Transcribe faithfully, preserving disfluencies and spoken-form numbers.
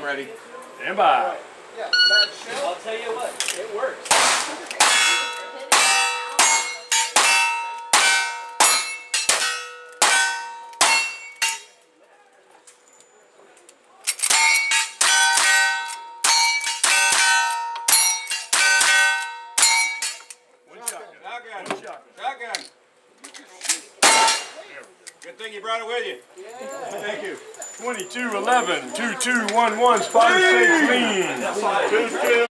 I'm ready. Stand by. Yeah, bad shell. I'll tell you what, it works. Shotgun. Shotgun. Good thing you brought it with you. Yeah. Thank you. twenty-two eleven, two two one one, spotted safe lean.